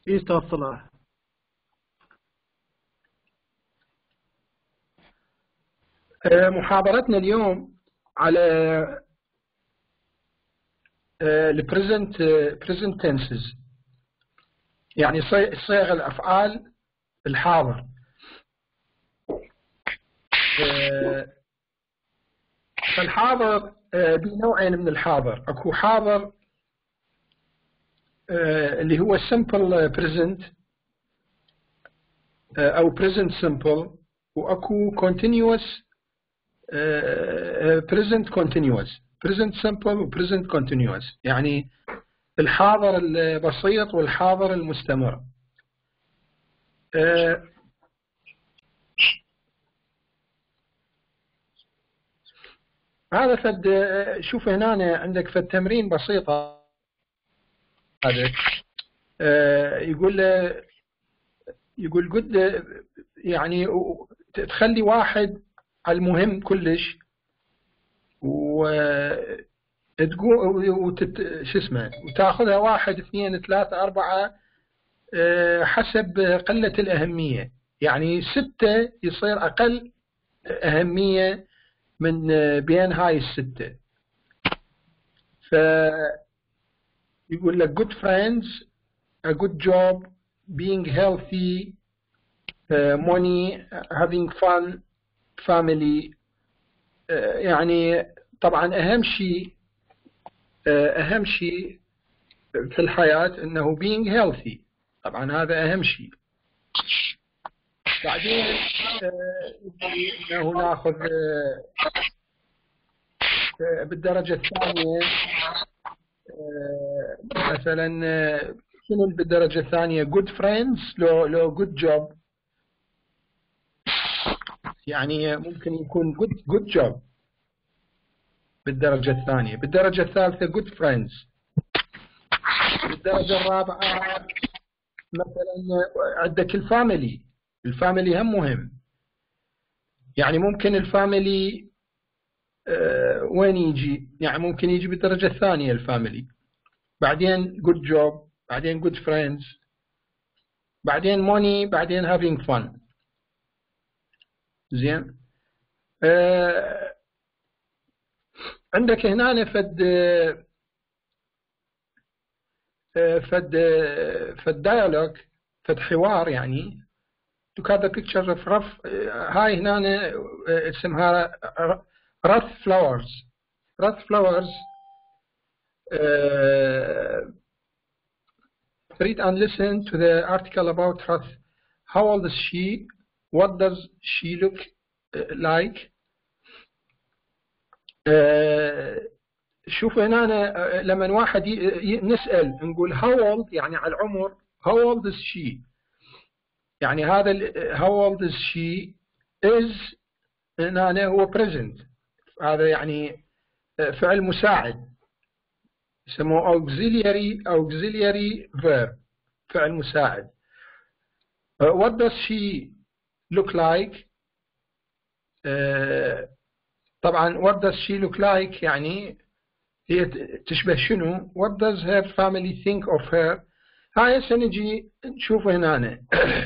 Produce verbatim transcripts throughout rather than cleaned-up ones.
إيه أستاذ صلاح؟ محاضرتنا اليوم على البريزنت بريزنت تنسز، يعني صيغ الأفعال الحاضر. فالحاضر بنوعين من الحاضر، اكو حاضر اللي هو simple present او present simple، واكو continuous present continuous present simple و present continuous، يعني الحاضر البسيط والحاضر المستمر. هذا فد شوف هنا عندك فد تمرين بسيطة. هذا يقول يقول قد يعني تخلي واحد على المهم كلش وتقول وتت شو اسمه وتاخذها واحد اثنين ثلاثة أربعة حسب قلة الأهمية، يعني ستة يصير أقل أهمية من بين هاي الستة. فيقول لك good friends, a good job, being healthy, uh, money, having fun, family. uh, يعني طبعا أهم شيء uh, أهم شيء في الحياة إنه being healthy، طبعا هذا أهم شيء. بعدين uh, إنه ناخذ uh, uh, بالدرجة الثانية uh, مثلا uh, شنو بالدرجة الثانية good friends لو لو good job، يعني ممكن يكون good good job بالدرجة الثانية. بالدرجة الثالثة good friends. بالدرجة الرابعة مثلا عندك الفاميلي، الفاميلي هم مهم، يعني ممكن الفاميلي آه وين يجي، يعني ممكن يجي بالدرجة الثانية الفاميلي. بعدين good job، بعدين good friends، بعدين money، بعدين having fun. زين. آه عندك هنا فد فد فد dialogue، فد حوار، يعني look at the picture of rough. هاي هنا اسمها rough flowers. rough flowers. uh, read and listen to the article about Ruth. How old is she? What does she look like? uh, شوف هنا أنا لما واحد نسأل نقول how old يعني على العمر، how old is she، يعني هذا how old is she is هنا هو present، هذا يعني فعل مساعد يسموه auxiliary auxiliary verb، فعل مساعد. what does she look like؟ طبعا what does she look like يعني هي تشبه شنو؟ what does her family think of her؟ هاي سنجي نشوف هنا.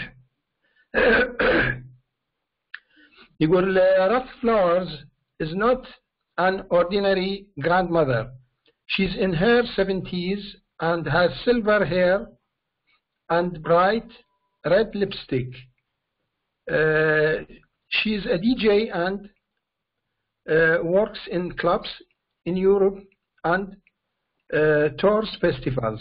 يقول Ruth Flowers is not an ordinary grandmother. She's in her seventies and has silver hair and bright red lipstick. Uh, she's a D J and uh, works in clubs in Europe and uh, tours festivals.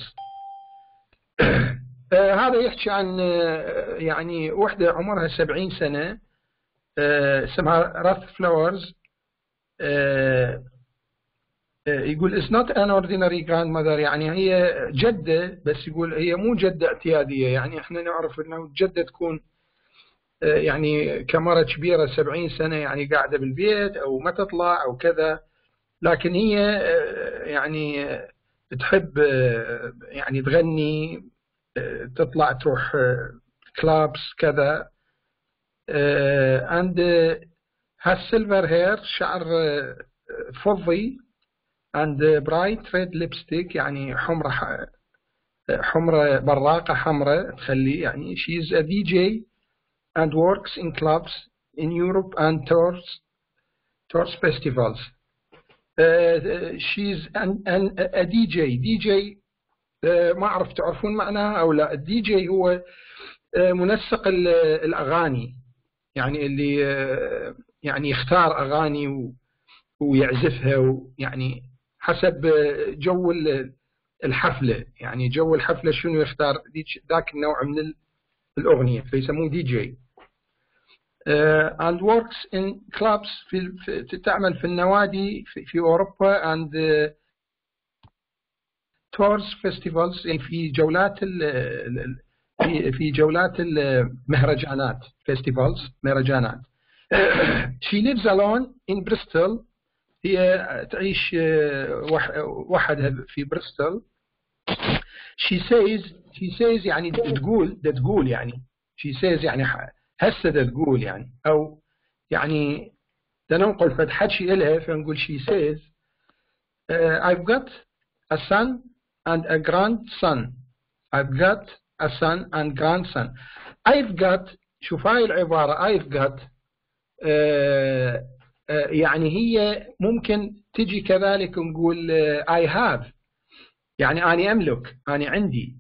uh, هذا يحكي عن uh, يعني وحدة عمرها سبعين سنة uh, اسمها Ruth Flowers. uh, uh, يقول it's not an ordinary grandmother، يعني هي جدة، بس يقول هي مو جدة اعتيادية، يعني احنا نعرف انه الجدة تكون uh, يعني كمرة كبيرة سبعين سنة يعني قاعدة بالبيت او ما تطلع او كذا، لكن هي يعني تحب يعني تغني، تطلع تروح كلابس كذا. and has silver hair، شعر فضي، and bright red lipstick يعني حمرة حمرة براقة حمراء تخلي يعني she's a D J and works in clubs in Europe and tours tours festivals. uh, she's an, an, a D J D J uh, ما أعرف تعرفون معناها أو لا. الدي جي هو uh, منسق الأغاني، يعني اللي uh, يعني يختار أغاني ويعزفها، ويعني حسب جو الحفلة، يعني جو الحفلة شنو يختار ذاك النوع من الأغنية فيسموه دي جي. uh, and works in clubs في, في تعمل في النوادي في, في أوروبا and uh, tours festivals، يعني في جولات ال في في جولات المهرجانات festivals مهرجانات. she lives alone in Bristol، هي تعيش وحدها في بريستول. she says she says يعني تقول ده تقول يعني she says يعني هسه ده تقول يعني، أو يعني ده ننقل فد حكي إلها فنقول she says uh, I've got a son and a grandson. I've got a son and grandson. I've got، شوف هاي العبارة I've got uh, يعني هي ممكن تجي كذلك نقول I have، يعني أنا أملك، أنا عندي.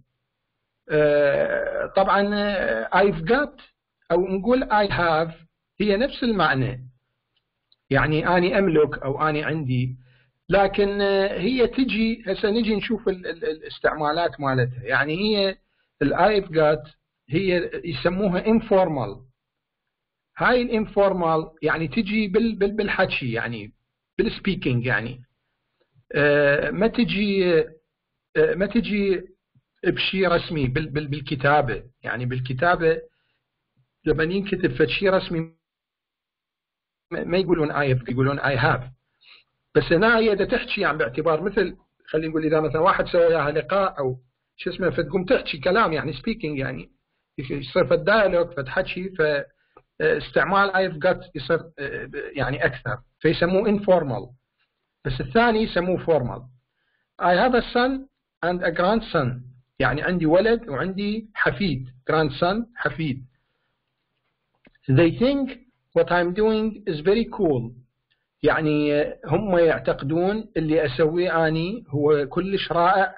طبعا I've got أو نقول I have هي نفس المعنى، يعني أنا أملك أو أنا عندي، لكن هي تجي هسه نجي نشوف الاستعمالات مالتها. يعني هي ال I've got هي يسموها informal. هاي الانفورمال يعني تجي بال بال بالحكي، يعني بالسبيكينج، يعني آه ما تجي آه ما تجي بشيء رسمي بال بال بالكتابة. يعني بالكتابة لما ينكتب في شيء رسمي ما يقولون I have، يقولون I have. بس هنا هي دا تحكي يعني باعتبار مثل خلينا نقول إذا مثلا واحد سوى وياها لقاء أو شو اسمه فتقوم تحكي كلام، يعني سبيكينج، يعني يصير في الدايلوج فتحكي، ف استعمال I've got يصير يعني أكثر فيسموه informal. بس الثاني يسموه formal. I have a son and a grandson، يعني عندي ولد وعندي حفيد. grandson حفيد. They think what I'm doing is very cool، يعني هم يعتقدون اللي أسويه أني هو كلش رائع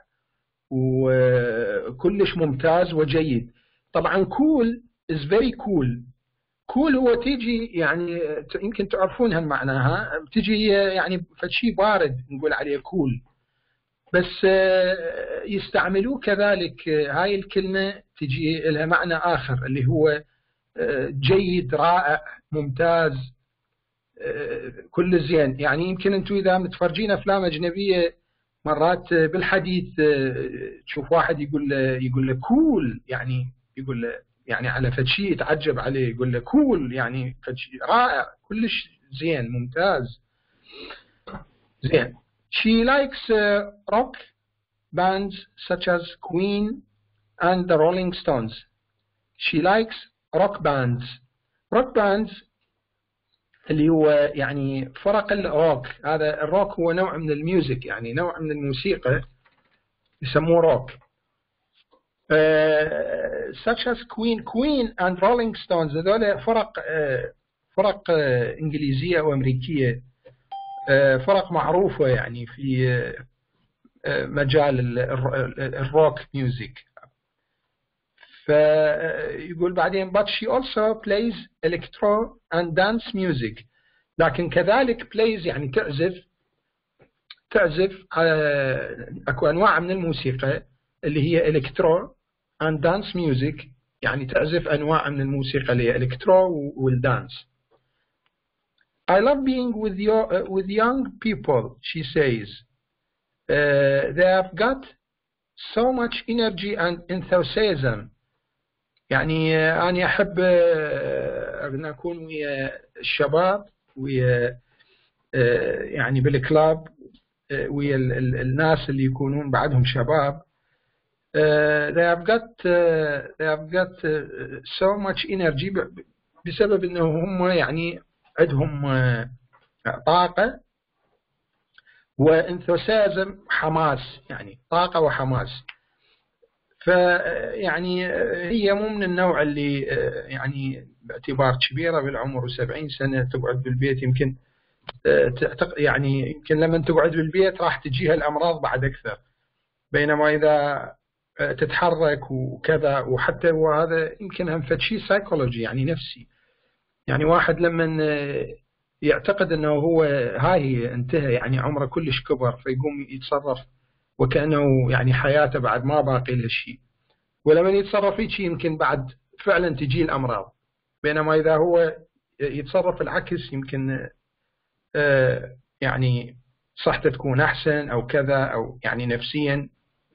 وكلش ممتاز وجيد. طبعا cool is very cool. كول هو تيجي يعني يمكن تعرفونها معناها، تجي يعني فشي بارد نقول عليه كول. بس يستعملوه كذلك هاي الكلمة تجي لها معنى آخر اللي هو جيد، رائع، ممتاز، كل زين. يعني يمكن انتم إذا متفرجين أفلام أجنبية مرات بالحديث تشوف واحد يقول يقول له كول، يعني يقول له يعني على فشي يتعجب عليه، يقول له كول يعني فشي رائع، كلش زين، ممتاز، زين. She likes uh, rock bands such as Queen and the Rolling Stones. She likes rock bands. rock bands اللي هو يعني فرق الروك. هذا الروك هو نوع من الميوزك، يعني نوع من الموسيقى يسموه روك. Uh, such as Queen Queen and Rolling Stones، هذول فرق uh, فرق uh, إنجليزية وأمريكية، uh, فرق معروفة يعني في uh, uh, مجال الروك ميوزك. فيقول بعدين but she also plays electro and dance music، لكن كذلك plays يعني تعزف تعزف uh, أكو أنواع من الموسيقى اللي هي electro and dance music، يعني تعزف أنواع من الموسيقى اللي هي electro والدانس. I love being with your uh, with young people، she says. Uh, they have got so much energy and enthusiasm. يعني uh, أنا أحب uh, أن أكون ويا الشباب، ويا uh, يعني بالكلاب uh, ويا الناس اللي يكونون بعدهم شباب. Uh, they have got uh, they have got uh, so much energy بسبب انه هم يعني عندهم uh, طاقة وانثوسيازم، حماس، يعني طاقة وحماس. فيعني هي مو من النوع اللي يعني باعتبار كبيرة بالعمر وسبعين سنة تقعد بالبيت. يمكن يعني يمكن لما تقعد بالبيت راح تجيها الأمراض بعد أكثر، بينما إذا تتحرك وكذا، وحتى وهذا يمكن هم فد شيء سايكولوجي يعني نفسي. يعني واحد لما يعتقد أنه هو هاي انتهى يعني عمره كلش كبر، فيقوم يتصرف وكأنه يعني حياته بعد ما باقي له شيء، ولما يتصرف هيك يمكن بعد فعلا تجي الأمراض. بينما إذا هو يتصرف العكس يمكن يعني صحته تكون أحسن أو كذا، أو يعني نفسيا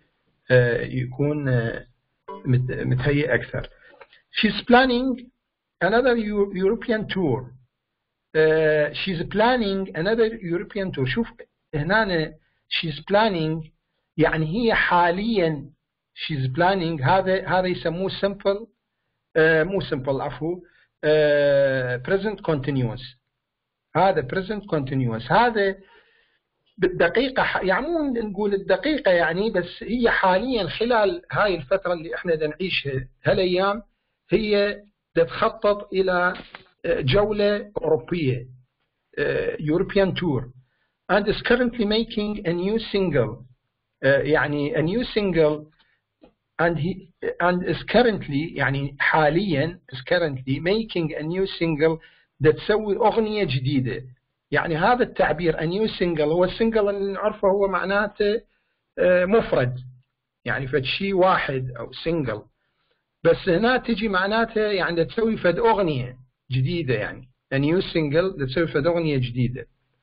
يكون متهيئ أكثر. She's planning another European tour. Uh, she's planning another European tour. شوف هنا she's planning يعني هي حاليا she's planning. هذا هذا يسموه simple uh, مو simple عفوا uh, present continuous. هذا present continuous. هذا بالدقيقة يعني مو نقول الدقيقة يعني، بس هي حاليا خلال هاي الفترة اللي احنا دا نعيشها هالأيام هي تتخطط إلى جولة أوروبية European tour and is currently making a new single. يعني a new single and he and is currently يعني حاليا is currently making a new single ده تسوي أغنية جديدة. يعني هذا التعبير a new single هو السنجل اللي نعرفه هو معناته مفرد، يعني فد شيء واحد أو single، بس هنا تجي معناته يعني تسوي فد أغنية جديدة. يعني a new single تسوي فد أغنية جديدة.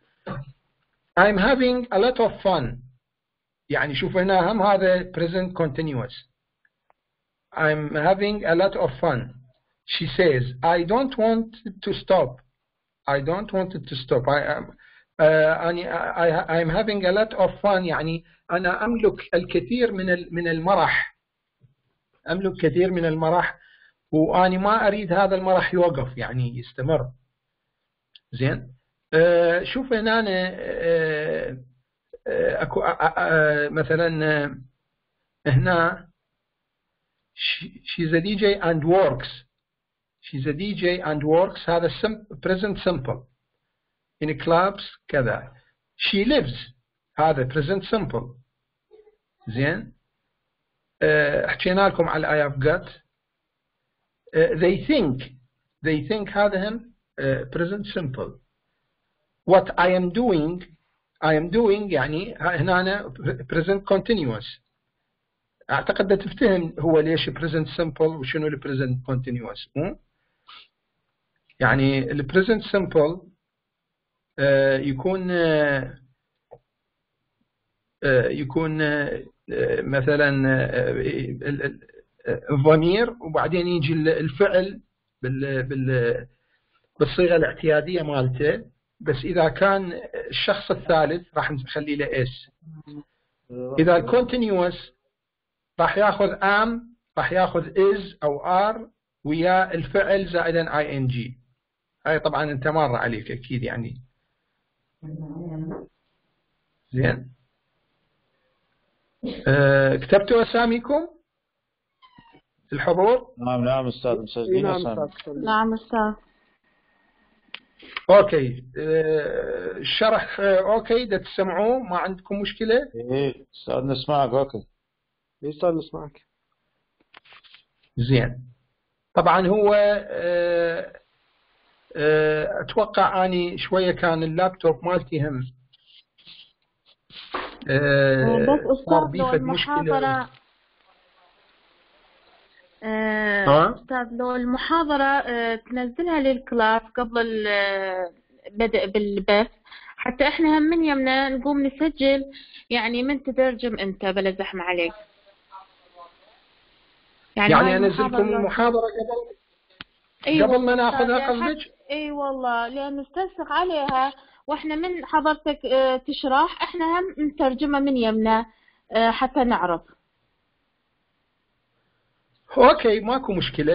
I'm having a lot of fun. يعني شوف هنا هم هذا present continuous. I'm having a lot of fun. She says I don't want to stop. I don't want it to stop. I am uh, I I'm having a lot of fun. يعني أنا أملك الكثير من من المرح. أملك كثير من المرح وأنا ما أريد هذا المرح يوقف يعني يستمر. زين. آه شوف هنا أنا آه آه أكو آه آه مثلا هنا she's a D J and works. She's a D J and works. هذا present simple in clubs كذا. She lives. هذا present simple. زين. أه حكينا لكم على I have got. أه they think. They think هذا هم أه present simple. What I am doing. I am doing يعني هنا أنا present continuous. أعتقد ده تفتهم هو ليش present simple وشنو ال present continuous. مو؟ يعني ال present simple أه يكون أه يكون أه مثلا الضمير وبعدين يجي الفعل بالصيغة الاعتيادية مالته، بس إذا كان الشخص الثالث راح نخلي له اس. إذا الكونتينيوس راح ياخذ am، راح ياخذ is أو are ويا الفعل زائدا ing. هاي طبعا انت مر عليك أكيد يعني. زين. أه كتبتوا أساميكم الحضور؟ نعم نعم أستاذ مسجلين أسامي. نعم أستاذ. أوكي. أه الشرح أوكي ده تسمعوه ما عندكم مشكلة؟ إيه أستاذ نسمعك. أوكي أستاذ نسمعك. زين. طبعا هو أه أه أتوقع أني شوية كان اللابتوب مالتي هم أه بس أستاذ لو المحاضرة أه أستاذ لو المحاضرة أه تنزلها للكلاس قبل البدء بالبث حتى إحنا هم من يمنا نقوم نسجل، يعني من تترجم أنت بلا زحمة عليك. يعني, يعني أنزلكم المحاضرة قبل أيوة قبل ما ناخذها قصدك؟ اي والله لأن نستنسخ عليها واحنا من حضرتك تشرح احنا هم نترجمها من يمنا حتى نعرف. اوكي ماكو مشكلة.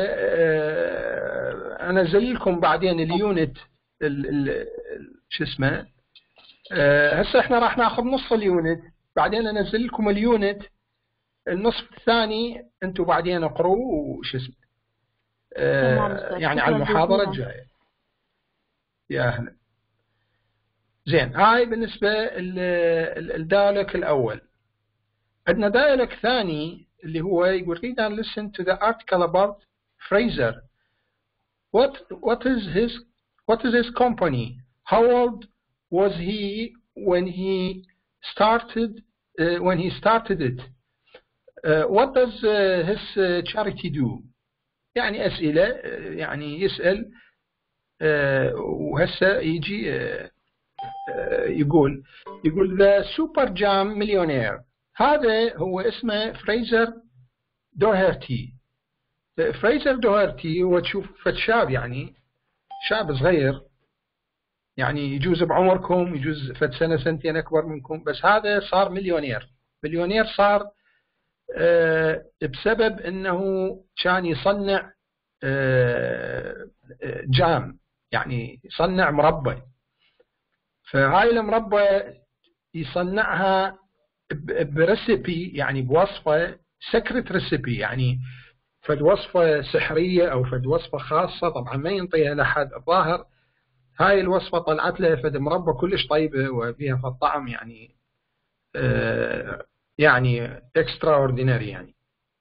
انا انزل لكم بعدين اليونت شو اسمه. هسه احنا راح ناخذ نص اليونت، بعدين انزل لكم اليونت النصف الثاني أنتم بعدين اقروا وش اسمه آه يعني على المحاضرة الجاية. يا أهلا. زين، هاي بالنسبة للدايلوج الأول. عندنا دايلوج ثاني اللي هو يقول read and listen to the article about Fraser. What what is his what is his company? How old was he when he started uh, when he started it? Uh, what does uh, his uh, charity do? يعني أسئلة يعني يسأل uh, وهسه يجي uh, uh, يقول يقول the super jam millionaire. هذا هو اسمه فريزر دوهرتي. فريزر دوهرتي هو تشوف فد شاب يعني شاب صغير يعني يجوز بعمركم يجوز فد سنة سنتين أكبر منكم، بس هذا صار مليونير. مليونير صار آه بسبب أنه كان يصنع آه جام، يعني يصنع مربى. فهاي المربى يصنعها بريسيبي يعني بوصفة سكرت ريسيبي، يعني فد وصفة سحرية أو فد وصفة خاصة طبعا ما ينطيها لأحد. الظاهر هاي الوصفة طلعت لها فد مربى كلش طيبة وفيها فد طعم يعني آه يعني extraordinary يعني.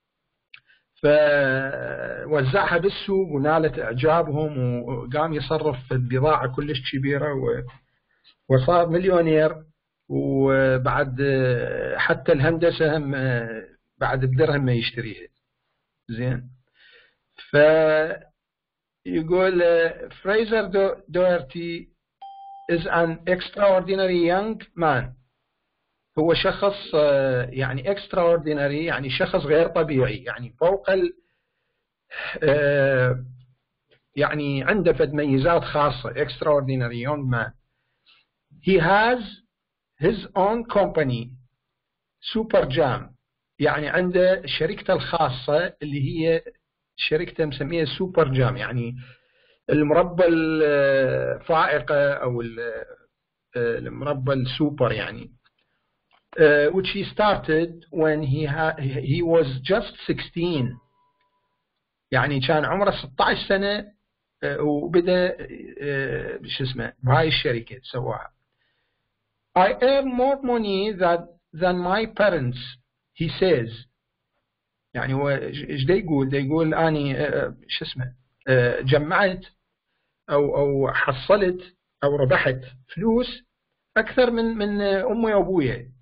فوزعها بالسوق ونالت إعجابهم وقام يصرف في البضاعة كلش كبيرة وصار مليونير. وبعد حتى الهندسة هم بعد بدرهم ما يشتريها. زين، فيقول فريزر دوهرتي is an extraordinary young man. هو شخص يعني extraordinary يعني شخص غير طبيعي، يعني فوق ال يعني عنده فد ميزات خاصة. extraordinary young man. He has his own company super jam، يعني عنده شركته الخاصة اللي هي شركته مسميها سوبر جام، يعني المربى الفائقة أو المربى السوبر يعني. uh, which he started when he ha he was just sixteen، يعني كان عمره ستة عشر سنة uh, وبدأ uh, شو اسمه بهاي الشركة سواها. I earn more money than than my parents he says. يعني هو ايش دا يقول؟ دا يقول اني شو اسمه جمعت او او حصلت او ربحت فلوس اكثر من من امي وابويا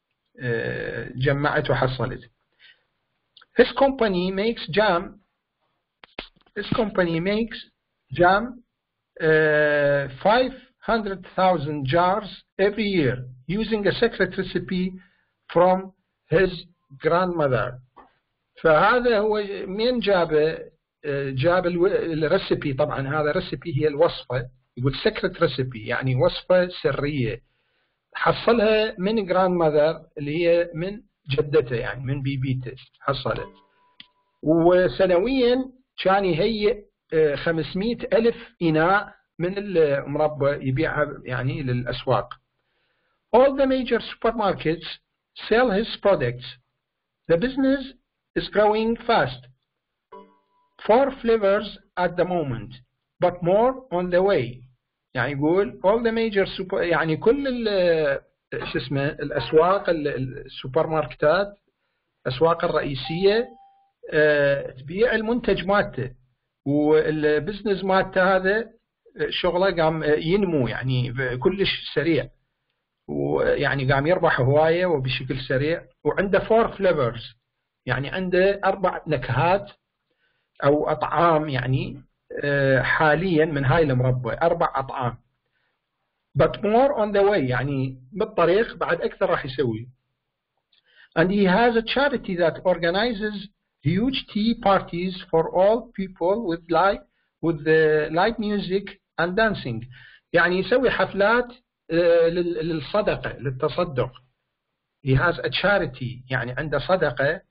جمعت وحصلت. His company makes jam. His company makes jam uh, five hundred thousand jars every year using a secret recipe from his grandmother. فهذا هو من جابه؟ جاب الريسبي. طبعا هذا ريسبي هي الوصفة، يقول secret recipe يعني وصفة سرية حصلها من grandmother اللي هي من جدته يعني من بيبيته حصلت. وسنويا كان يهيئ خمسمئة ألف إناء من المربى يبيعها يعني للأسواق. All the major supermarkets sell his products. The business is growing fast. Four flavors at the moment, but more on the way. يعني يقول all the major super يعني كل شو اسمه الأسواق السوبر ماركتات الأسواق الرئيسية اه تبيع المنتج مالته، والبزنس مالته هذا شغله قام ينمو يعني كلش سريع، ويعني قام يربح هواية وبشكل سريع. وعنده four flavors يعني عنده أربع نكهات أو أطعام يعني حاليا من هاي المربى أربع أطعام. but more on the way يعني بالطريق بعد أكثر راح يسوي. and he has a charity that organizes huge tea parties for all people with live with the live music and dancing. يعني يسوي حفلات للصدقة للتصدق. he has a charity يعني عنده صدقة.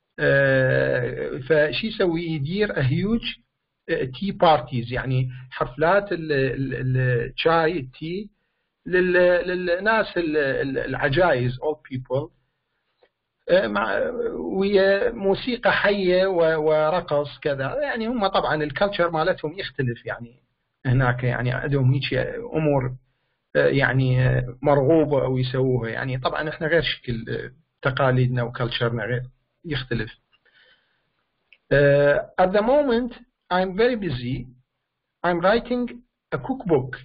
فشي يسوي؟ يدير a huge tea parties يعني حفلات الشاي التي للناس العجائز all people. مع ويا موسيقى حية ورقص كذا. يعني هم طبعا الكالتشر مالتهم يختلف يعني هناك، يعني عندهم هيك أمور يعني مرغوبة أو يسووها. يعني طبعا احنا غير شكل تقاليدنا وكالتشرنا غير يختلف. uh, at the moment I'm very busy I'm writing a cookbook.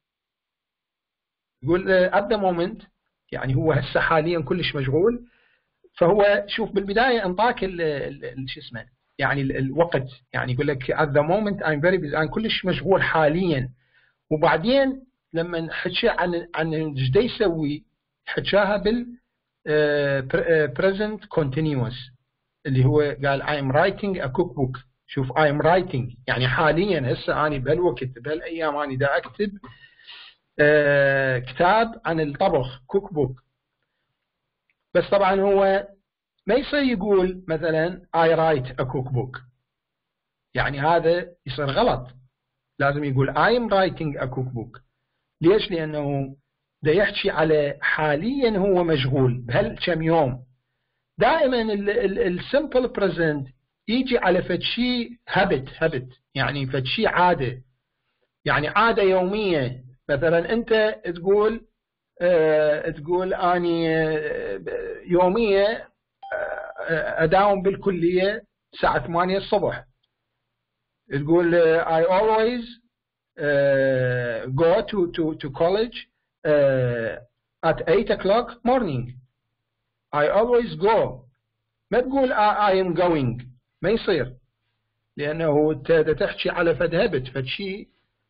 يقول uh, at the moment يعني هو هسه حاليا كلش مشغول. فهو شوف بالبداية انطاك شو اسمه يعني الوقت، يعني يقول لك at the moment I'm very busy أنا كلش مشغول حاليا. وبعدين لما حكى عن عن ايش دا يسوي حكاها بال present continuous اللي هو قال I'm writing a cookbook. شوف I'm writing يعني حاليا هسه أنا بهالوقت بهالايام أنا دا اكتب آه كتاب عن الطبخ cookbook. بس طبعا هو ما يصير يقول مثلا I write a cookbook، يعني هذا يصير غلط. لازم يقول I am writing a cookbook. ليش؟ لأنه دا يحكي على حاليا هو مشغول بهالكم يوم. دائما السمبل بريزنت يجي على فد شيء habit habit يعني فد شيء عادة، يعني عادة يومية. مثلا أنت تقول أه تقول أني يومية أداوم بالكلية الساعة ثمانية الصبح. تقول I always uh, go to to to college uh, at eight o'clock morning. I always go. ما تقول I am going، ما يصير، لأنه تحكي على فد هبت فد شيء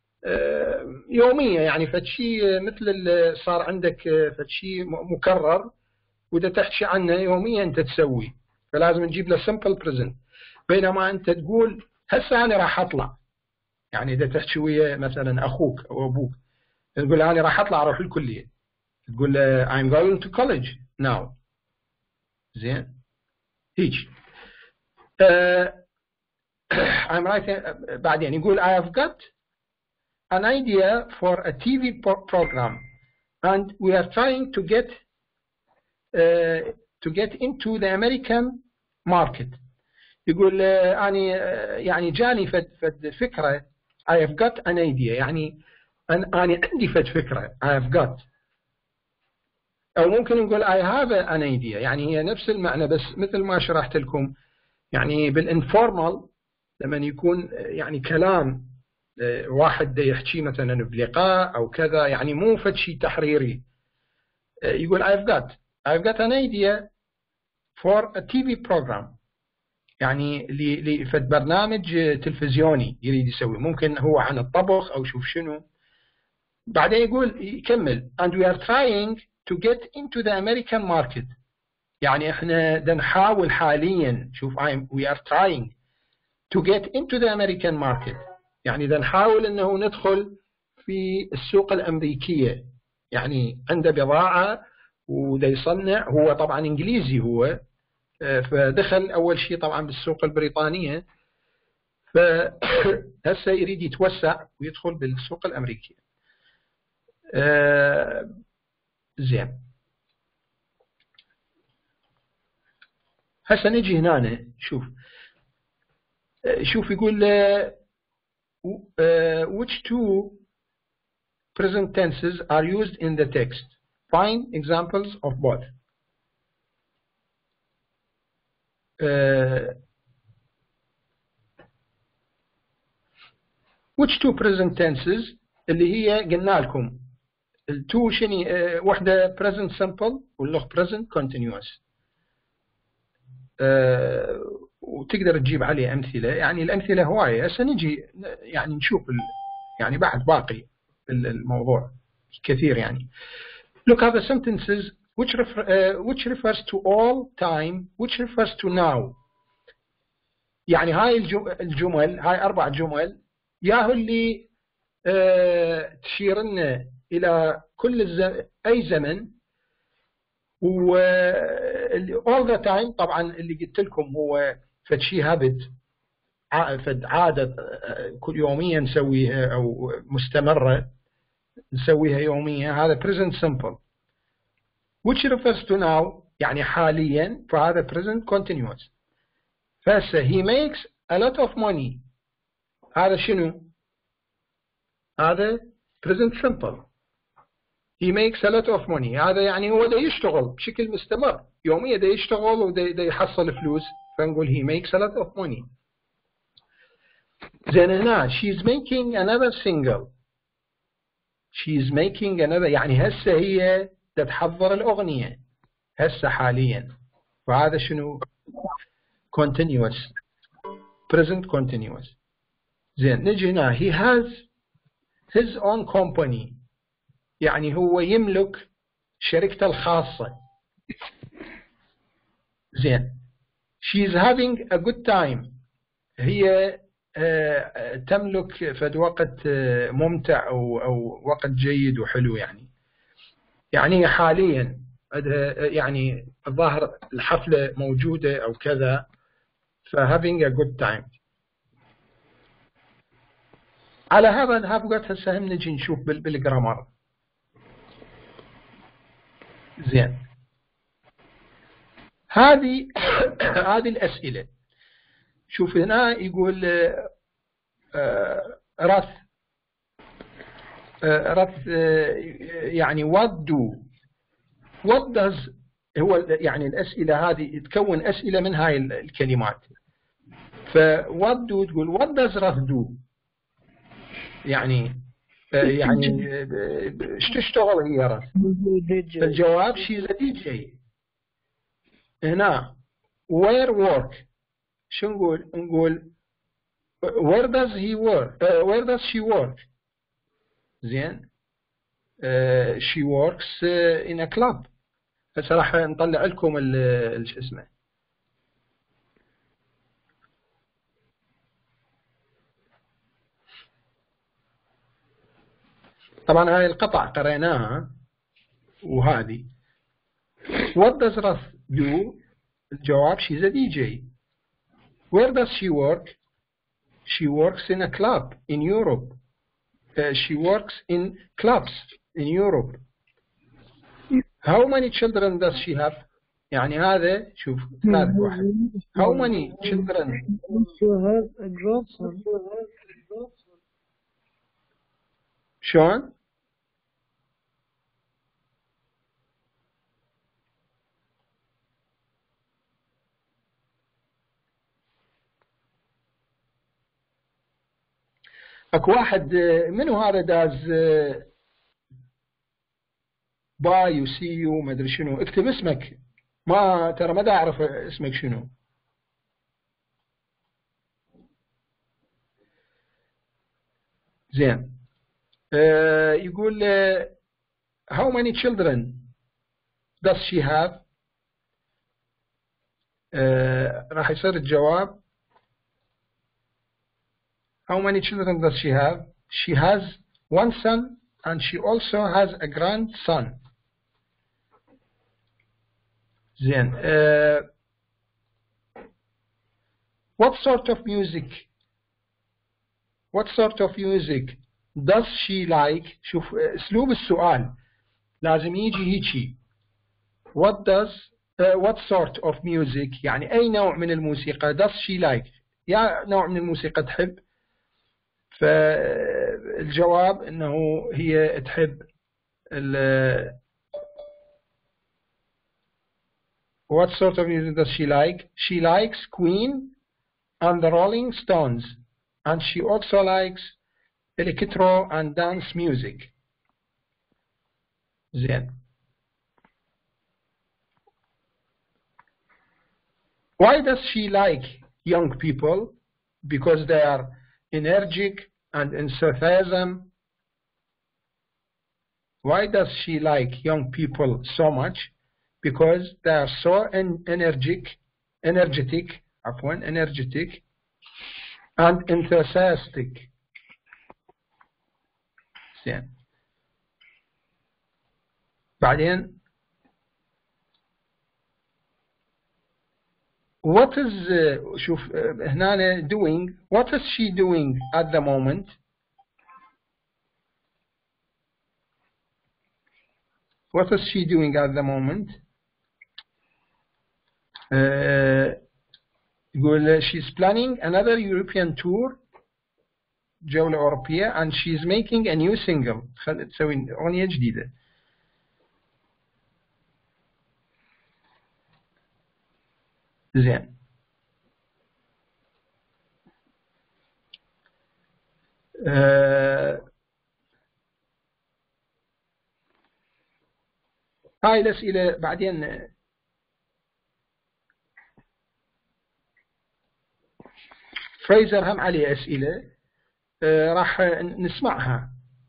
يومية، يعني فد شيء مثل اللي صار عندك فد شيء مكرر وده تحكي عنه يوميا أنت تسوي، فلازم نجيب له simple present. بينما أنت تقول هسه أنا راح أطلع، يعني إذا تحكي ويا مثلا أخوك أو أبوك تقول أنا راح أطلع أروح الكلية، تقول I'm going to college now. زين هيك. uh, I'm writing بعدين يقول I have got an idea for a T V program and we are trying to get uh, to get into the American market. يقول أنا يعني جاني فد فد فكرة I have got an idea، يعني أنا أنا عندي فد فكرة I have got، أو ممكن نقول I have an idea، يعني هي نفس المعنى بس مثل ما شرحت لكم. يعني بالانفورمال لما يكون يعني كلام واحد يحكي مثلا بلقاء أو كذا، يعني مو فد شيء تحريري، يقول I've got I've got an idea for a T V program، يعني لفد برنامج تلفزيوني يريد يسوي، ممكن هو عن الطبخ أو شوف شنو. بعدين يقول يكمل and we are trying to get into the American market، يعني احنا دا نحاول حاليا، شوف I'm we are trying to get into the American market، يعني دا نحاول انه ندخل في السوق الأمريكية، يعني عنده بضاعة ودا يصنع، هو طبعا انجليزي هو، فدخل أول شيء طبعا بالسوق البريطانية، فهسه يريد يتوسع ويدخل بالسوق الأمريكية. آه زين هسه نجي هنا شوف شوف يقول uh, which two present tenses are used in the text, find examples of both. Uh, which two present tenses اللي هي قلنا لكم التو شني uh, واحدة present simple والأخرى present continuous. uh, وتقدر تجيب عليه أمثلة، يعني الأمثلة هواية. هسه نجي يعني نشوف يعني بعد باقي الموضوع كثير. يعني look at the sentences which refer, uh, which refers to all time which refers to now. يعني هاي الجمل هاي أربع جمل ياهو اللي uh, تشير لنا إلى كل الزمن أي زمن، و all the time طبعا اللي قلت لكم هو فد شيء هابت، فد عادة كل يوميا نسويها أو مستمرة نسويها يوميا، هذا present simple. which refers to now يعني حاليا، فهذا present continuous. فهسه he makes a lot of money، هذا شنو؟ هذا present simple. he makes a lot of money، هذا يعني هو دا يشتغل بشكل مستمر، يوميا دا يشتغل ودا يحصل فلوس، فنقول he makes a lot of money. زين هنا she's making another single، she's making another يعني هسه هي تتحضر الأغنية هسه حاليا، فهذا شنو؟ continuous present continuous. زين نجي هنا he has his own company، يعني هو يملك شركته الخاصة. زين she's having a good time، هي آه تملك فد وقت آه ممتع أو, أو وقت جيد وحلو، يعني يعني حاليا يعني الظاهر الحفلة موجودة أو كذا، ف having a good time. على هذا الهابقات هسه هم نجي نشوف بالجرامر. زين هذه هذه الأسئلة. شوف هنا يقول آه رث آه رث آه يعني what do what does، هو يعني الأسئلة هذه تكون أسئلة من هاي الكلمات. ف what do تقول what does رث do، يعني آه يعني ايش تشتغل هي رث؟ الجواب she's a دي جي. هنا where work، شو نقول؟ نقول where does he work uh, where does she work. زين uh, she works uh, in a club. هسه راح نطلع لكم ال شو اسمه. طبعا هاي القطع قريناها، وهذه what does Ruth do؟ الجواب she's a دي جي. Where does she work? She works in a club in Europe. Uh, she works in clubs in Europe. How many children does she have? يعني هذا شوف ثالث واحد. How many children? She has a grandson. شلون؟ اكو واحد منو هذا داز باي وسي يو ما ادري شنو، اكتب اسمك، ما ترى ما دا اعرف اسمك شنو. زين آه يقول آه how many children does she have؟ آه راح يصير الجواب how many children does she have؟ she has one son and she also has a grandson. زين uh, what sort of music what sort of music does she like؟ شوف اسلوب السؤال لازم يجي هيجي what does uh, what sort of music يعني اي نوع من الموسيقى does she like، يا نوع من الموسيقى تحب، فالجواب انه هي تحب ال what sort of music does she like؟ she likes Queen and the Rolling Stones and she also likes electro and dance music. زين why does she like young people؟ because they are energetic and enthusiasm. Why does she like young people so much? Because they are so energetic, energetic, عفوا, energetic and enthusiastic. زين. بعدين what is uh, شوف uh, هنا doing what is she doing at the moment؟ what is she doing at the moment؟ يقول she's planning another European tour جولة أوروبية and she's making a new single تسوي أغنية جديدة. زين. آه هاي الأسئلة بعدين فريزر هم عليه أسئلة آه راح نسمعها.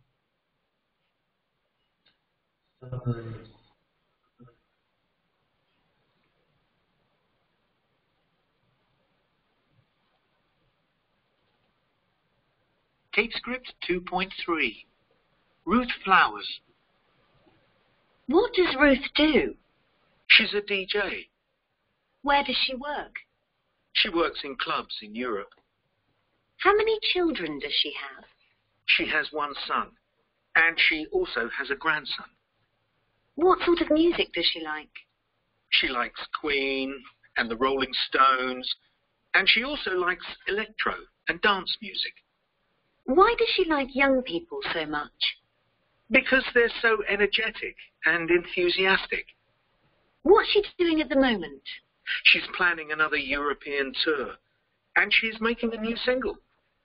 TapeScript two point three. Ruth Flowers. What does Ruth do? She's a D J. Where does she work? She works in clubs in Europe. How many children does she have? She has one son, and she also has a grandson. What sort of music does she like? She likes Queen and the Rolling Stones, and she also likes electro and dance music. Why does she like young people so much? Because they're so energetic and enthusiastic. What's she doing at the moment? She's planning another European tour, and she's making a new single.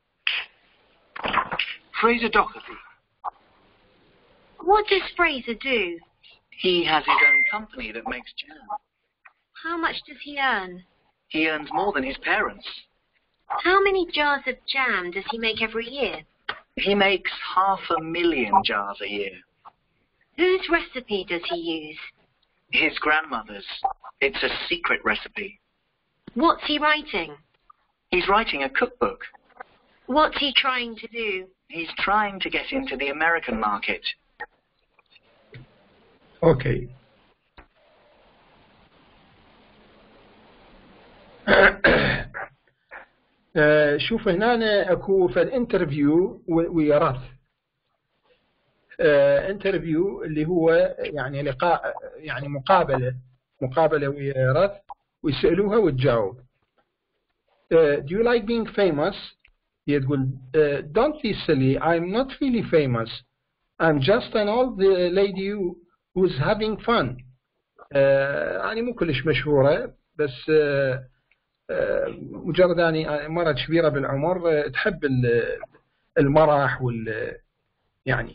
Fraser Doherty. What does Fraser do? He has his own company that makes jam. How much does he earn? He earns more than his parents. How many jars of jam does he make every year? He makes half a million jars a year. Whose recipe does he use? His grandmother's. It's a secret recipe. What's he writing? He's writing a cookbook. What's he trying to do? He's trying to get into the American market. Okay. شوف هنا اكو في الانترفيو ويا رث انترفيو اللي هو يعني لقاء يعني مقابله مقابله ويا رث ويسالوها وتجاوب. Do you like being famous؟ هي تقول don't be silly, I'm not really famous, I'm just an old lady who's having fun. يعني مو كلش مشهوره بس مجرد يعني مرة كبيرة بالعمر تحب المرح وال يعني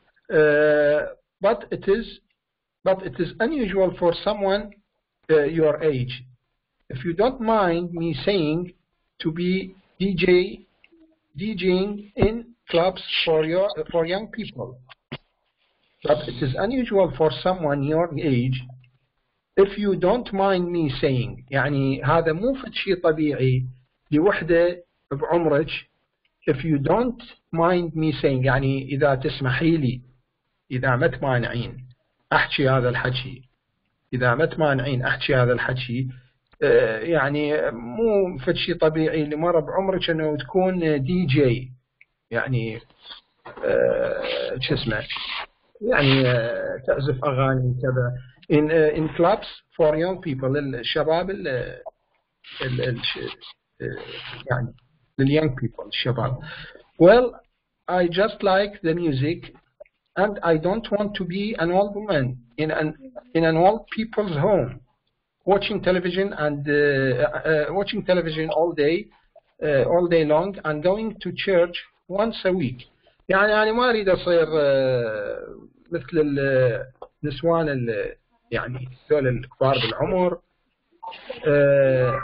but it is but it is unusual for someone uh, your age, if you don't mind me saying, to be D J DJing in clubs for your for young people. But it is unusual for someone your age, if you don't mind me saying. يعني هذا مو فد شيء طبيعي لوحدة بعمرك. If you don't mind me saying يعني إذا تسمحي لي، إذا ما تمانعين أحكي هذا الحكي، إذا ما تمانعين أحكي هذا الحكي. آه يعني مو فد شيء طبيعي لمرة بعمرك أنه تكون دي جي، يعني آه شو اسمه، يعني آه تعزف أغاني كذا. in uh, in clubs for young people، الشباب ال ال ال يعني لل young people الشباب. Well, I just like the music and I don't want to be an old woman in an in an old people's home watching television and uh, uh, watching television all day uh, all day long and going to church once a week. يعني يعني ما أريد أصير uh, مثل النسوان ال يعني ذول الكبار بالعمر آه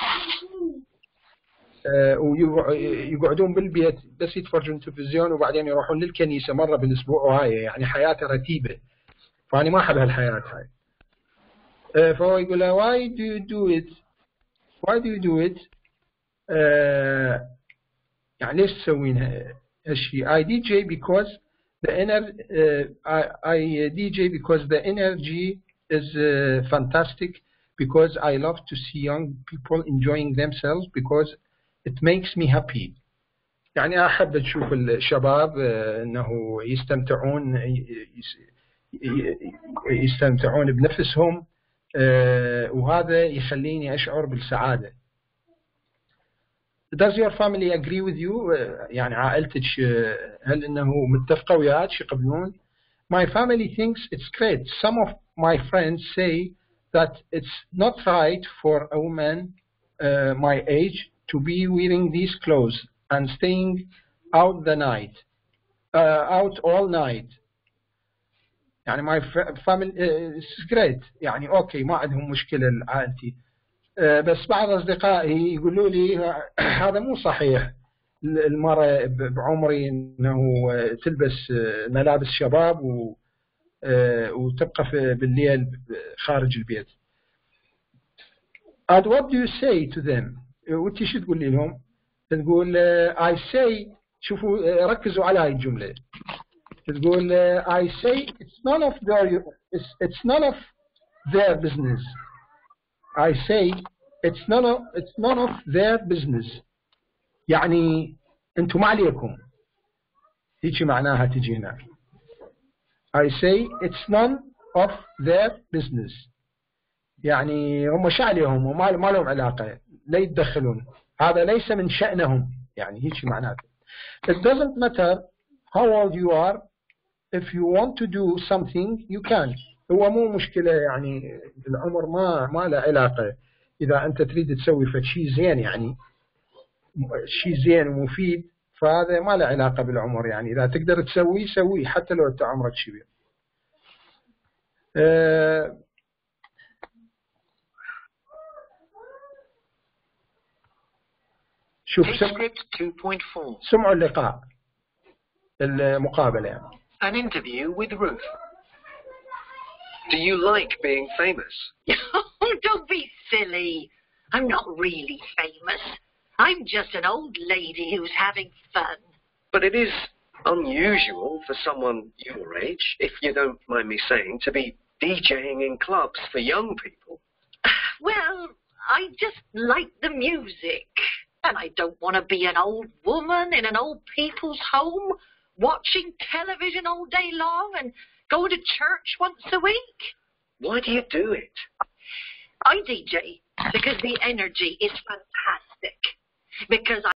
آه ويقعدون بالبيت بس يتفرجون تلفزيون وبعدين يروحون للكنيسة مرة بالأسبوع، وهاي يعني حياته رتيبة، فأنا ما أحب هالحياة هاي. آه فهو يقول له why do you do it why do you do it آه يعني ليش تسوين هالشيء؟ I D J because the inner uh, I, I D J because the energy is uh, fantastic, because I love to see young people enjoying themselves, because it makes me happy. يعني أحب أشوف الشباب أنه يستمتعون يستمتعون بنفسهم وهذا يخليني أشعر بالسعادة. Does your family agree with you؟ يعني عائلتك هل إنه متفقة وياك يقبلون؟ My family thinks it's great. Some of my friends say that it's not right for a woman uh, my age to be wearing these clothes and staying out the night, uh, out all night. يعني my family uh, is great. يعني أوكي ما عندهم مشكلة عائلتي. بس بعض أصدقائي يقولوا لي هذا مو صحيح المرأة بعمري أنه تلبس ملابس شباب وتبقى بالليل خارج البيت. And what do you say to them؟ وانت شو تقول لهم؟ تقول I say، شوفوا ركزوا على هاي الجملة، تقول I say it's none of their it's, it's none of their business. I say it's none of it's none of their business. يعني أنتم ما عليكم. هيك معناها تجي هنا. I say it's none of their business. يعني هم شو عليهم وما ما لهم علاقة، لا يتدخلون. هذا ليس من شأنهم. يعني هيك معناته. It doesn't matter how old you are. If you want to do something you can. هو مو مشكلة يعني العمر ما ما له علاقة. إذا أنت تريد تسوي فشي زين يعني شيء زين ومفيد فهذا ما له علاقة بالعمر. يعني إذا تقدر تسويه سويه حتى لو أنت عمرك كبير. أه شوف سمعوا اللقاء المقابلة يعني. An interview with Ruth. Do you like being famous? Oh, don't be silly. I'm not really famous. I'm just an old lady who's having fun. But it is unusual for someone your age, if you don't mind me saying, to be DJing in clubs for young people. Well, I just like the music. And I don't want to be an old woman in an old people's home, watching television all day long and go to church once a week. Why do you do it? I D J because the energy is fantastic. Because I